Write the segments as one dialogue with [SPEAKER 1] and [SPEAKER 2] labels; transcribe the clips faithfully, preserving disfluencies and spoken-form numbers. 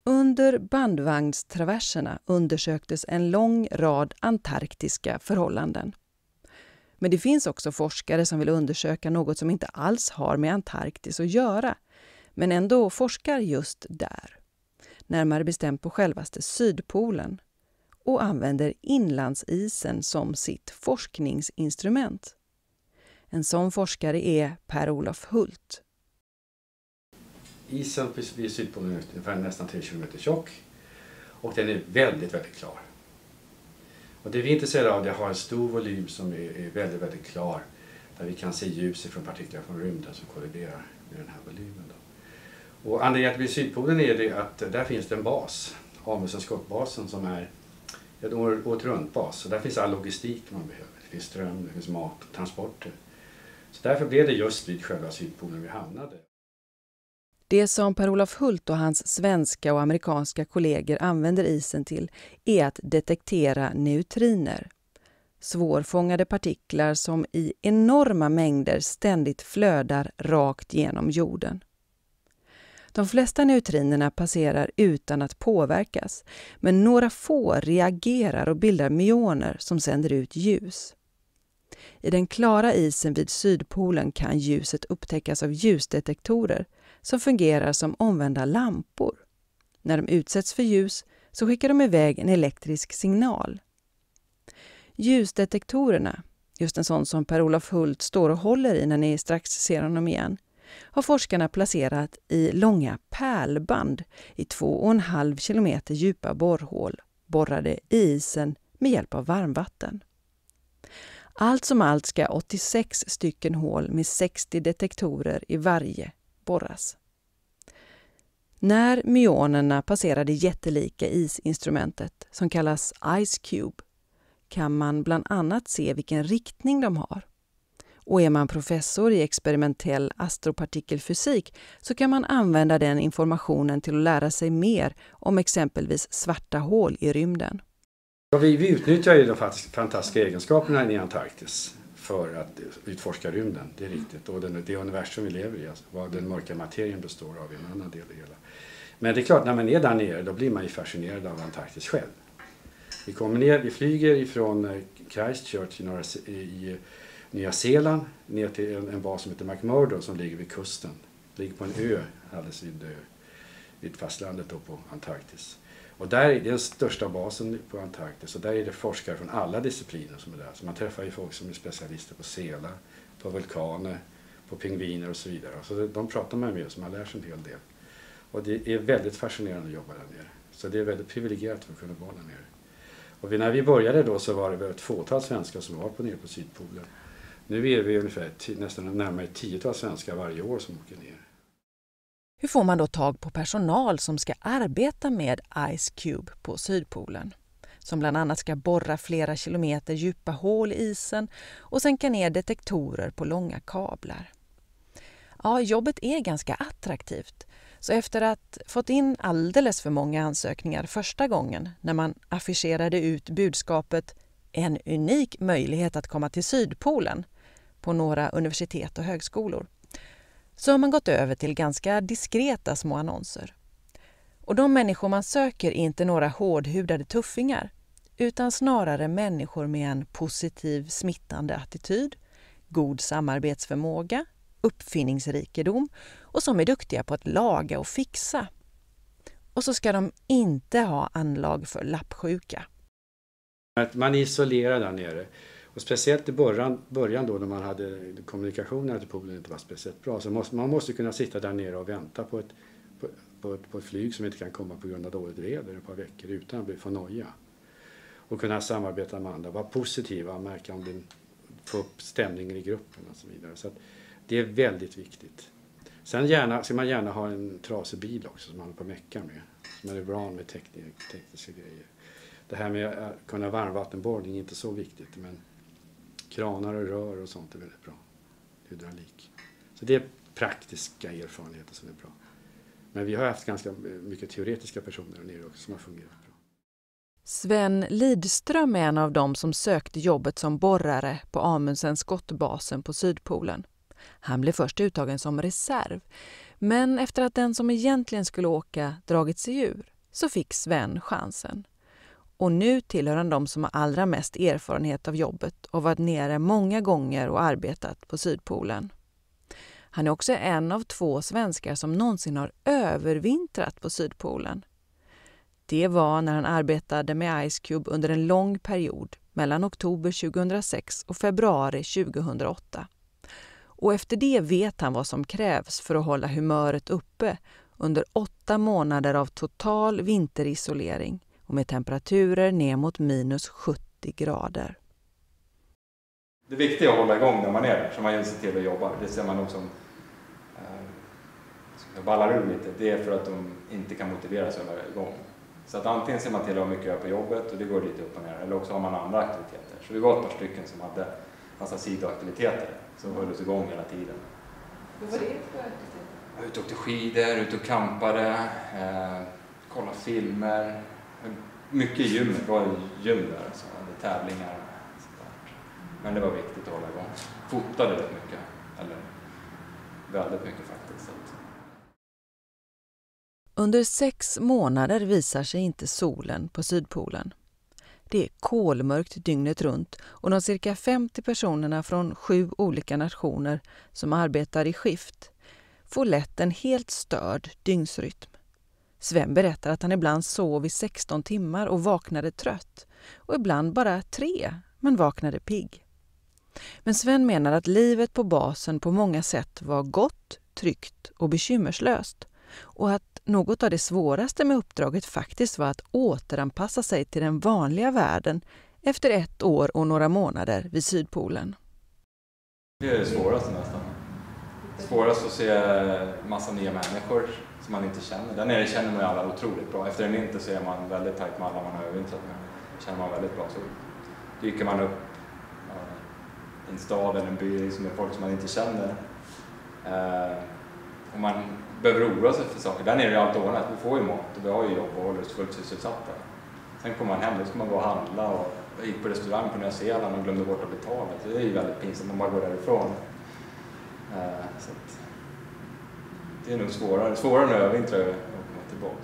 [SPEAKER 1] Under bandvagnstraverserna undersöktes en lång rad antarktiska förhållanden. Men det finns också forskare som vill undersöka något som inte alls har med Antarktis att göra, men ändå forskar just där. Närmare bestämt på självaste Sydpolen, och använder inlandsisen som sitt forskningsinstrument. En sån forskare är Per-Olof Hult.
[SPEAKER 2] Isen vid Sydpolen är ungefär nästan tre kilometer tjock och den är väldigt, väldigt klar. Och det vi är intresserade av, det har en stor volym som är, är väldigt, väldigt klar, där vi kan se ljus från partiklar från rymden som kolliderar med den här volymen. Då. Och anledningen till Sydpolen är det att där finns det en bas, Amundsens skottbasen, som är en året runt bas. Så där finns all logistik man behöver. Det finns ström, det finns mat och transporter. Så därför blev det just vid själva Sydpolen vi hamnade.
[SPEAKER 1] Det som Per-Olof Hult och hans svenska och amerikanska kollegor använder isen till är att detektera neutriner. Svårfångade partiklar som i enorma mängder ständigt flödar rakt genom jorden. De flesta neutrinerna passerar utan att påverkas, men några få reagerar och bildar myoner som sänder ut ljus. I den klara isen vid Sydpolen kan ljuset upptäckas av ljusdetektorer som fungerar som omvända lampor. När de utsätts för ljus så skickar de iväg en elektrisk signal. Ljusdetektorerna, just en sån som Per-Olof Hult står och håller i när ni strax ser honom igen, har forskarna placerat i långa pärlband i två och en halv kilometer djupa borrhål, borrade i isen med hjälp av varmvatten. Allt som allt ska åttiosex stycken hål med sextio detektorer i varje borras. När myonerna passerar det jättelika isinstrumentet, som kallas Ice Cube, kan man bland annat se vilken riktning de har. Och är man professor i experimentell astropartikelfysik så kan man använda den informationen till att lära sig mer om exempelvis svarta hål i rymden.
[SPEAKER 2] Ja, vi, vi utnyttjar ju de fantastiska egenskaperna i Antarktis för att utforska rymden, det är riktigt. Och den, det universum vi lever i, alltså, vad den mörka materien består av, är en annan del i hela. Men det är klart, när man är där nere då blir man ju fascinerad av Antarktis själv. Vi kommer ner, vi flyger ifrån Christchurch i, norra, i Nya Zeeland ner till en, en bas som heter McMurdo som ligger vid kusten. Ligger på en ö alldeles vid, vid fastlandet då på Antarktis. Och där är den största basen på Antarktis och där är det forskare från alla discipliner som är där. Så man träffar ju folk som är specialister på sälar, på vulkaner, på pingviner och så vidare. Så de pratar man med och man lär sig en hel del. Och det är väldigt fascinerande att jobba där nere. Så det är väldigt privilegierat för att kunna vara där nere. Och när vi började då så var det ett fåtal svenskar som var på nere på Sydpolen. Nu är vi ungefär nästan närmare tiotal svenskar varje år som åker ner.
[SPEAKER 1] Hur får man då tag på personal som ska arbeta med Ice Cube på Sydpolen? Som bland annat ska borra flera kilometer djupa hål i isen och sänka ner detektorer på långa kablar. Ja, jobbet är ganska attraktivt. Så efter att fått in alldeles för många ansökningar första gången när man affischerade ut budskapet en unik möjlighet att komma till Sydpolen på några universitet och högskolor, så har man gått över till ganska diskreta små annonser. Och de människor man söker är inte några hårdhudade tuffingar, utan snarare människor med en positiv smittande attityd, god samarbetsförmåga, uppfinningsrikedom och som är duktiga på att laga och fixa. Och så ska de inte ha anlag för lappsjuka.
[SPEAKER 2] Man är isolerad där nere. Och speciellt i början, början då när man hade kommunikationen till polen inte var speciellt bra. Så måste, man måste kunna sitta där nere och vänta på ett, på, på, ett, på ett flyg som inte kan komma på grund av dåligt väder ett par veckor utan att få noja. Och kunna samarbeta med andra, vara positiva och märka om det får upp stämningen i gruppen och så vidare. Så att det är väldigt viktigt. Sen gärna, ska man gärna ha en trasig bil också som man håller på att mecka med. Som är bra med teknik, tekniska grejer. Det här med att kunna varmvattenborrning är inte så viktigt, men kranar och rör och sånt är väldigt bra. Hydraulik. Så det är praktiska erfarenheter som är bra. Men vi har haft ganska mycket teoretiska personer nere också som har fungerat bra.
[SPEAKER 1] Sven Lidström är en av dem som sökte jobbet som borrare på Amundsens skottbasen på Sydpolen. Han blev först uttagen som reserv, men efter att den som egentligen skulle åka dragit sig ur så fick Sven chansen. Och nu tillhör han de som har allra mest erfarenhet av jobbet och varit nere många gånger och arbetat på Sydpolen. Han är också en av två svenskar som någonsin har övervintrat på Sydpolen. Det var när han arbetade med Ice Cube under en lång period mellan oktober tjugohundrasex och februari tjugohundraåtta. Och efter det vet han vad som krävs för att hålla humöret uppe under åtta månader av total vinterisolering och med temperaturer ner mot minus sjuttio grader.
[SPEAKER 3] Det viktiga är att hålla igång när man är där, så man gör sig till att jobba. Det ser man nog som eh, ballar ur lite. Det är för att de inte kan motivera sig att hålla igång. Så att antingen ser man till att ha mycket att göra på jobbet och det går lite upp och ner. Eller också har man andra aktiviteter. Så vi var ett par stycken som hade massa sidoaktiviteter som höll oss igång hela tiden.
[SPEAKER 1] Vad var det för aktiviteter?
[SPEAKER 3] Jag var ute och åkte skidor, ute och campade, eh, kollade filmer. Mycket i gymmet, det var gym där, så hade tävlingar. Men det var viktigt att hålla igång. Fotade rätt mycket, eller väldigt mycket faktiskt.
[SPEAKER 1] Under sex månader visar sig inte solen på Sydpolen. Det är kolmörkt dygnet runt och de cirka femtio personerna från sju olika nationer som arbetar i skift får lätt en helt störd dygnsrytm. Sven berättar att han ibland sov i sexton timmar och vaknade trött och ibland bara tre, men vaknade pigg. Men Sven menar att livet på basen på många sätt var gott, tryggt och bekymmerslöst och att något av det svåraste med uppdraget faktiskt var att återanpassa sig till den vanliga världen efter ett år och några månader vid Sydpolen.
[SPEAKER 3] Det är det svåraste nästan. Svårast att se massa nya människor som man inte känner. Där nere känner man ju alla otroligt bra. Efter en vinter så är man väldigt tajt med alla man har övervintrat med. Känner man väldigt bra. Så dyker man upp i en stad eller en by som är folk som man inte känner. Eh, och man behöver oroa sig för saker. Där nere är det allt ordnat. Vi får ju mat och vi har ju jobb och håller oss fullt sysselsatta. Sen kommer man hem och ska man gå och handla. Och jag gick på restaurang på Nya Zeeland och glömde bort att betala. Så det är ju väldigt pinsamt om man går därifrån. Eh, så att det är nog svårare, svårare än att övervintra och komma tillbaka.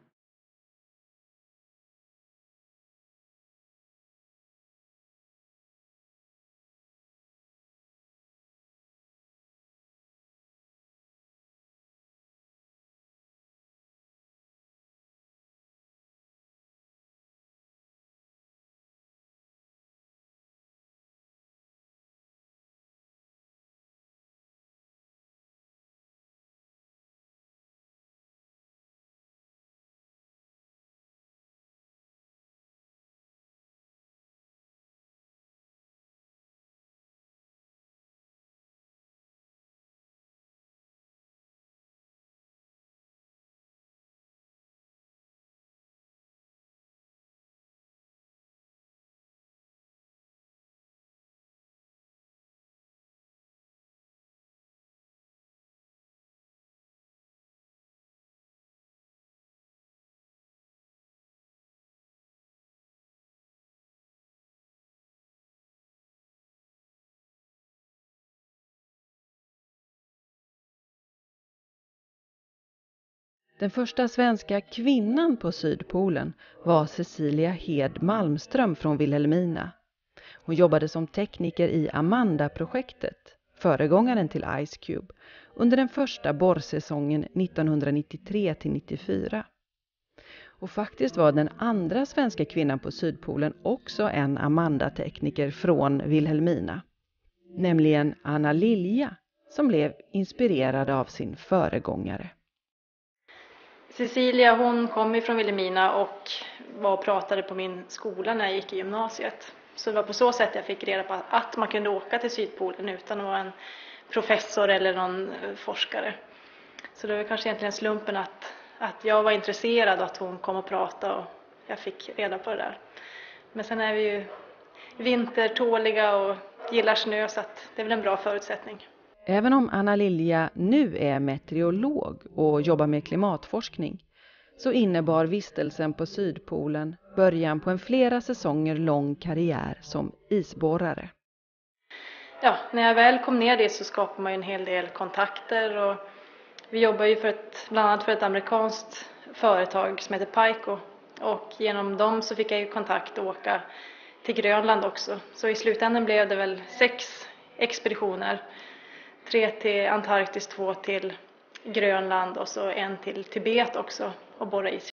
[SPEAKER 1] Den första svenska kvinnan på Sydpolen var Cecilia Hed Malmström från Vilhelmina. Hon jobbade som tekniker i Amanda-projektet, föregångaren till Ice Cube, under den första borrsäsongen nittonhundranittiotre till nittiofyra. Och faktiskt var den andra svenska kvinnan på Sydpolen också en Amanda-tekniker från Vilhelmina, nämligen Anna Lilja, som blev inspirerad av sin föregångare.
[SPEAKER 4] Cecilia, hon kom ifrån Vilhelmina och var och pratade på min skola när jag gick i gymnasiet. Så det var på så sätt jag fick reda på att man kunde åka till Sydpolen utan att vara en professor eller någon forskare. Så det var kanske egentligen slumpen att, att jag var intresserad och att hon kom och pratade och jag fick reda på det där. Men sen är vi ju vintertåliga och gillar snö, så att det är väl en bra förutsättning.
[SPEAKER 1] Även om Anna Lilja nu är meteorolog och jobbar med klimatforskning, så innebar vistelsen på Sydpolen början på en flera säsonger lång karriär som isborrare.
[SPEAKER 4] Ja, när jag väl kom ner dit så skapade man ju en hel del kontakter och vi jobbar ju för ett, bland annat för ett amerikanskt företag som heter Pico. Och genom dem så fick jag ju kontakt och åka till Grönland också. Så i slutändan blev det väl sex expeditioner. Tre till Antarktis, två till Grönland och så en till Tibet också och borra is.